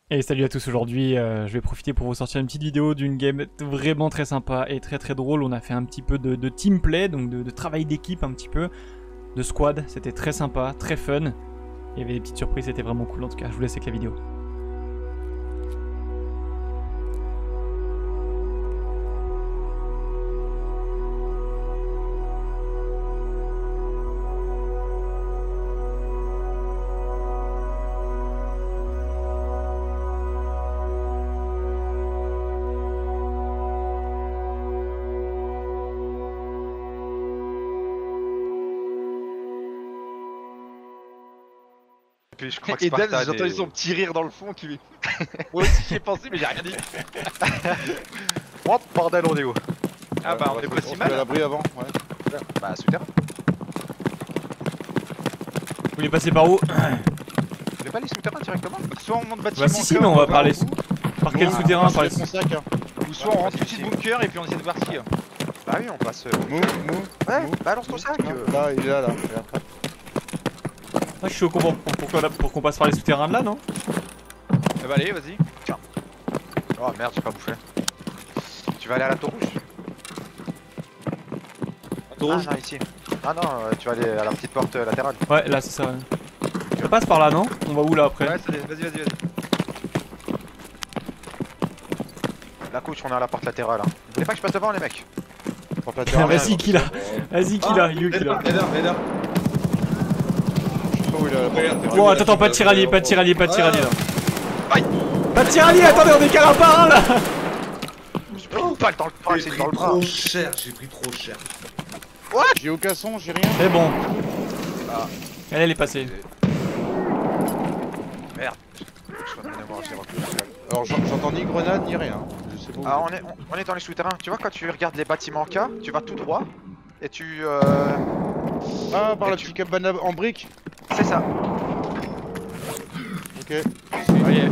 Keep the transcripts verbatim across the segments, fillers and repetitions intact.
Et salut à tous, aujourd'hui euh, je vais profiter pour vous sortir une petite vidéo d'une game vraiment très sympa et très très drôle. On a fait un petit peu de, de team play, donc de, de travail d'équipe un petit peu, de squad, c'était très sympa, très fun. Il y avait des petites surprises, c'était vraiment cool en tout cas, je vous laisse avec la vidéo. Puis je crois que Et Dan, Spartan j'ai entendu est- son petit rire dans le fond qui lui. Moi aussi j'y ai pensé, mais j'ai rien dit. Oh bordel, on est où? Ah bah on est pas si mal. à l'abri avant, ouais. Bah souterrain. Vous voulez passer par où? Vous voulez pas aller souterrain directement? Soit on monte bâtiment. Bah si si, mais on va parler par quel Nous, souterrain? on Par les... passe mon sac, hein. Ou soit on rentre tout de suite bunker et puis on essaie de voir si. Bah oui, on passe. euh, Mou, mou. Ouais, mou. balance ton sac. euh. Là, il est là, là. Regarde. Ah, je suis au con pour, pour, pour, pour qu'on passe par les souterrains de là, non? Ah bah allez, vas-y. Oh merde, j'ai pas bouffé. Tu vas aller à la tour rouge? Tour Ah rouge. non, ici. Ah non, euh, tu vas aller à la petite porte euh, latérale. Ouais, là c'est ça. Ouais. Ça passe par là, non? On va où là après? Ouais, c'est- vas-y, vas-y, vas-y. La couche, on est à la porte latérale. Hein. Vous voulez pas que je passe devant les mecs? Porte la Ah, terre, vas-y, ouais. qui l'a? Vas-y, qui l'a? You, qui l'a? Je sais pas où il est la porte latérale. Bon, attends, attends, pas de tiralier, pas de tiralier, pas de tiralier là. Pas de tiralier, attendez, on décale un par un là. J'ai pris une balle dans le bras, J'ai c'est pris dans le bras. trop cher, j'ai pris trop cher. J'ai aucun son, j'ai rien. C'est bon. Ah. Elle, elle est passée. Merde. Je suis en train de voir, j'ai reculé. Alors j'en- j'entends ni grenade ni rien. Je sais pas où. Ah, on est, on, on est dans les souterrains. Tu vois, quand tu regardes les bâtiments K, tu vas tout droit. Et tu. Euh... Ah, par et la tu- petite cabane en briques. C'est ça. Ok. Voyez.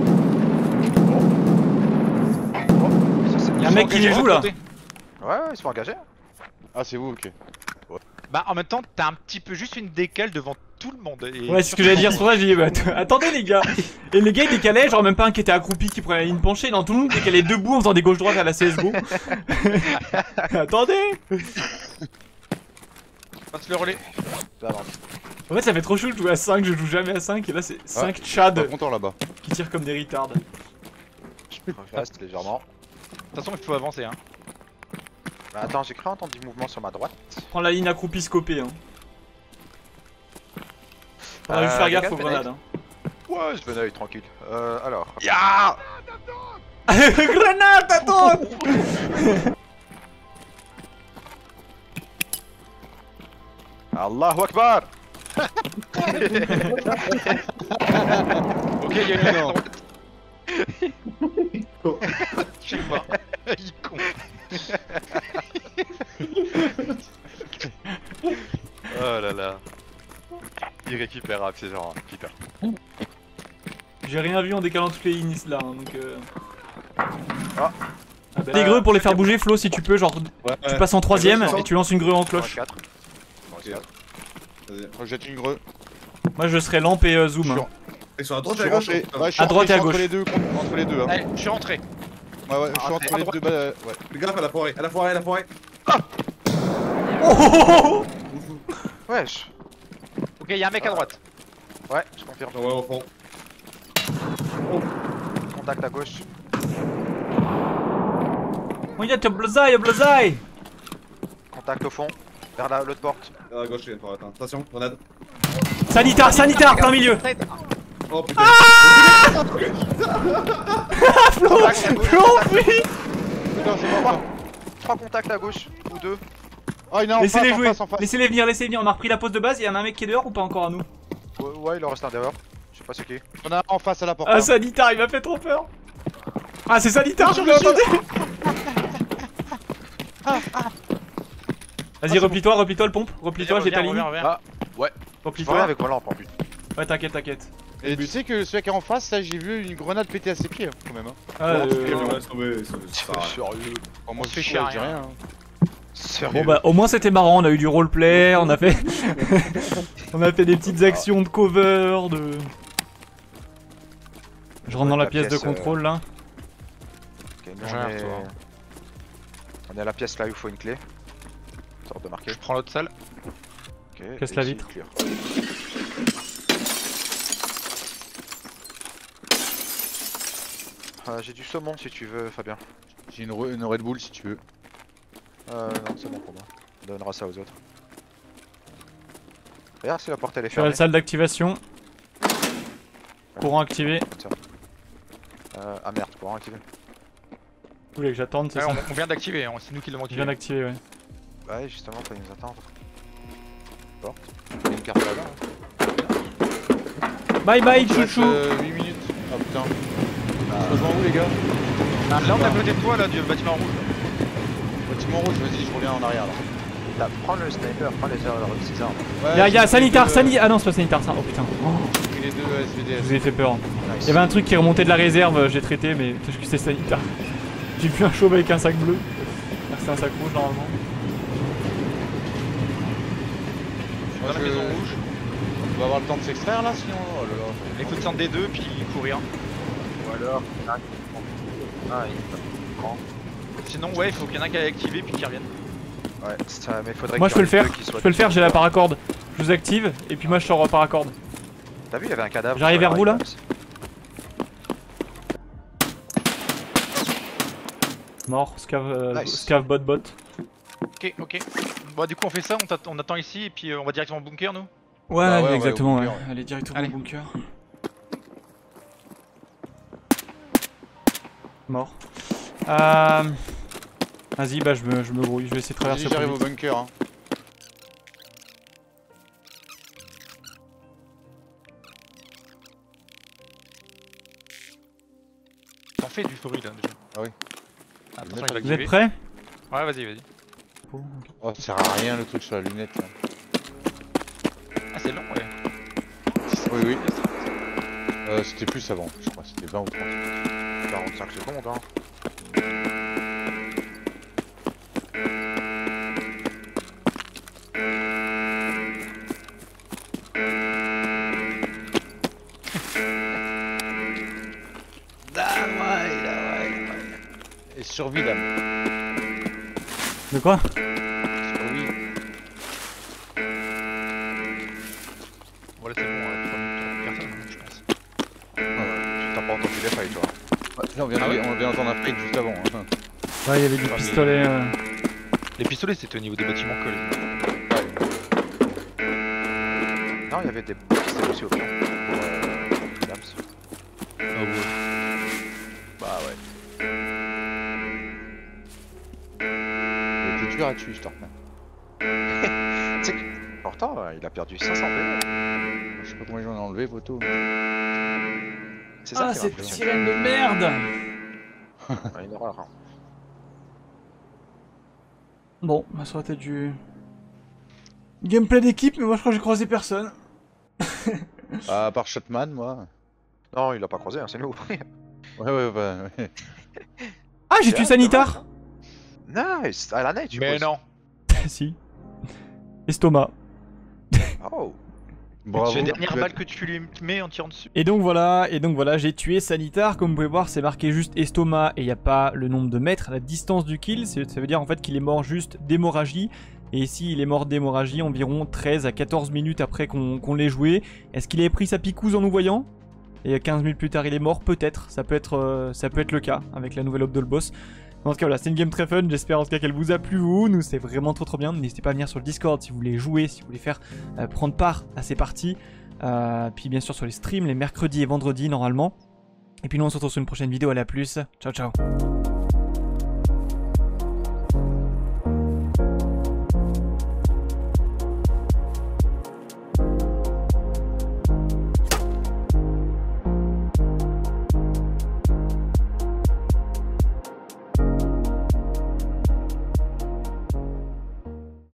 Y'a un mec qui les joue là. Ouais, ouais, ils sont engagés. Ah, c'est vous, ok. Bah en même temps, t'as un petit peu juste une décale devant tout le monde. Et Ouais, c'est ce que j'allais dire, c'est pour ça que j'ai dit, bah, att- attendez les gars. Et les gars ils décalaient, genre même pas un qui était accroupi qui prenait la ligne penchée, non, tout le monde décalait debout en faisant des gauches-droites à la C S G O. Attendez. Passe le relais. En fait ça fait trop chou de jouer à cinq, je joue jamais à cinq et là c'est cinq Pas Tchad content là-bas. qui tirent comme des retards. Je reste légèrement. De toute façon, il faut avancer. Hein. Bah, attends, j'ai cru entendre du mouvement sur ma droite. Prends la ligne accroupie scopée hein. Faudra Euh, juste faire les gaffe gars, aux fenêtre. grenades hein. Ouais, je venais tranquille. Euh, alors. Ya Grenade, attends. Allahu Akbar. Ok, il y a une Non. Je sais pas. Il est con. Oh là là. Irrécupérable, c'est genre. Putain. J'ai rien vu en décalant toutes les lignes là hein, donc euh... Ah. Ah bah, les greux pour les faire bouger Flo si tu peux genre Ouais, tu passes en troisième Ouais, et tu lances une grue en cloche. quatre. Je jette une greu. Moi je serais lampe et euh, zoom hein. Et sur la Je droite, suis à gauche. rentré. putain. Ouais, je suis À droite rentré, et à je suis gauche. Entre les deux, contre- entre les deux. Hein. Allez, je suis rentré. Ouais, ouais, je suis Ah, entre à les droite. deux. Bah, ouais. Fais gaffe à la forêt, à la forêt, à la forêt. Oh, oh, oh, oh. Wesh. Ok, il y a un mec à droite. Ouais, je confirme. Ouais, au fond. Contact à gauche. Oh y'a te blazaille, blazaille. Contact au fond. Vers la- l'autre porte. À la gauche, il y a une forêt. Attends, attention, grenade. Sanitaire, sanitaire, plein milieu. Oh putain. Flo, Contact à gauche. Flo, contact- fuis. Putain, c'est mort. Trois contacts à gauche. Ou deux. Ah, il est en face, Laissez-les en jouer, face, en face. laissez-les venir, laissez-les venir. On a repris la pause de base, il y en a un mec qui est dehors ou pas encore à nous? Ouais, ouais, il en reste un dehors. Je sais pas c'est qui. On a un en face à la porte. Ah, hein. sanitaire, il m'a fait trop peur. Ah, c'est sanitaire, je l'ai entendu. Vas-y, replie-toi, replie-toi le pompe, replie-toi, j'ai ta ligne. Reviens, reviens. Ah, ouais. Je Replie-toi. reviens avec ma lampe en plus. Ouais, t'inquiète, t'inquiète. Et tu sais que celui qui est en face, là, j'ai vu une grenade péter à ses pieds, hein, quand même. Hein. Ah, euh, Ouais, sauvé, sauvé, c'est pas grave. Sérieux. Bon, moi, On se fait je chier à dis rien. rien. hein. Sérieux. Bon bah au moins c'était marrant, on a eu du roleplay, on a fait on a fait des petites actions de cover, de Je rentre dans la La pièce de pièce, contrôle là. Ok, nous, J'ai on, un est... retour. on est à la pièce là où il faut une clé. Sorte de marquer. Je prends l'autre salle. Ok, Casse et la ici, vitre. clear. Euh, J'ai du saumon si tu veux, Fabien. J'ai une, re- une Red Bull si tu veux. Euh, non, c'est bon pour moi. On donnera ça aux autres. Regarde si la porte elle est Je suis à la fermée. salle d'activation. Courant activé. Comme ça. Euh, ah merde, courant activé. Vous voulez que j'attende, c'est Ouais, ça? on, on vient d'activer, hein, c'est nous qui l'avons Je viens activé. d'activer, ouais. Ouais, justement, fallait nous attendre. Porte. Il y a une carte là-bas. Hein. Bye bye, Il reste, chouchou! euh, huit minutes. Ah putain. Rejoins où les gars? Ah, là, on est à côté de toi, là, du bâtiment rouge. Bâtiment rouge, vas-y, je reviens en arrière là. Là, prends le sniper, prends les heures six armes. Ouais, Y'a, j'ai y'a pris sanitaire, les deux, sanitaire! Ah non, c'est pas sanitaire ça, oh putain. Oh, j'ai pris les deux S V D je S. vous ai fait peur. Nice. Il y avait un truc qui remontait de la réserve, j'ai traité, mais peut-être que c'est sanitaire. J'ai vu un chauve avec un sac bleu. Ah, c'est un sac rouge normalement. Dans la je- maison rouge. On va avoir le temps de s'extraire là sinon. Oh là là. Il faut descendre des deux, puis courir. Ou alors, ah, ah, il est grand. Sinon, ouais, il faut qu'il y en ait un qui aille activer, puis qui revienne. Ouais, ça, mais faudrait Moi qu'il je peux le y en ait faire, deux qui je soient peux le faire, dessus. j'ai la paracorde. Je vous active et puis moi je sors en paracorde. T'as vu, il y avait un cadavre. J'arrive sur la vers vous, là Rise. Mort, scav, euh, Nice. scav bot bot. Ok, ok. Bon, du coup, on fait ça, on, t'att- on attend ici, et puis euh, on va directement au bunker, nous. Ouais, Bah ouais, on va exactement, aller au ouais. bunker, ouais. Allez directement Allez. au bunker. Mort. Euh... Vas-y, bah je me, je me grouille, je vais essayer de traverser. Vas-y, au plus j'arrive au vite. bunker. Hein. T'en fais du bruit là déjà. Ah oui. Attention, Vous il va Vous êtes activer. prêts? Ouais, vas-y, vas-y. Oh, ça sert à rien le truc sur la lunette là. Ah, c'est long, ouais. Oui, oui. Euh, c'était plus avant, je crois. C'était vingt ou trente. quarante-cinq secondes, hein. Et survie là. De quoi? Survie. Voilà, c'est bon, ouais, trois minutes, personne, je pense. Tu t'as pas entendu les failles, toi. Là, on vient, Ah ouais. on vient d'entendre un fake juste avant. Hein. Ouais, il y avait du Ah, mais- pistolet. euh. Les pistolets, c'était au niveau des bâtiments collés. Non, il y avait des pistolets aussi au pion. Euh, Dams. Ah ouais. Bah ouais. Il était dur à tuer, je te remets. Tu sais que, pourtant, euh, il a perdu cinq cents P V. Je sais pas combien j'en ai enlevé, photo. C'est ça Ah, qui est cette impressionnant. sirène de merde! Ouais, une horreur, hein. Bon, bah ça aurait été du... gameplay d'équipe, mais moi je crois que j'ai croisé personne. Ah, à part Shotman, moi. Non, il l'a pas croisé, hein, c'est nous. Ouais, ouais, bah, ouais. Ah, j'ai C'est tué vrai, Sanitar! Nice! À la neige, tu Mais poses. non. Si. Estomac. Oh! Bravo. C'est la dernière tu as- balle que tu lui mets en tirant dessus. Et donc voilà, et donc voilà, j'ai tué Sanitar, comme vous pouvez voir c'est marqué juste estomac et il n'y a pas le nombre de mètres, la distance du kill, c'est- ça veut dire en fait qu'il est mort juste d'hémorragie, et ici il est mort d'hémorragie environ treize à quatorze minutes après qu'on qu'on l'ait joué. Est-ce qu'il avait pris sa picouse en nous voyant? Et quinze minutes plus tard il est mort? Peut-être, ça peut être euh, ça peut être le cas avec la nouvelle Obdol Boss. En tout cas voilà, c'est une game très fun, j'espère en tout cas qu'elle vous a plu vous, nous c'est vraiment trop trop bien, n'hésitez pas à venir sur le Discord si vous voulez jouer, si vous voulez faire euh, prendre part à ces parties. Euh, puis bien sûr sur les streams les mercredis et vendredis normalement. Et puis nous on se retrouve sur une prochaine vidéo, à la plus. Ciao ciao.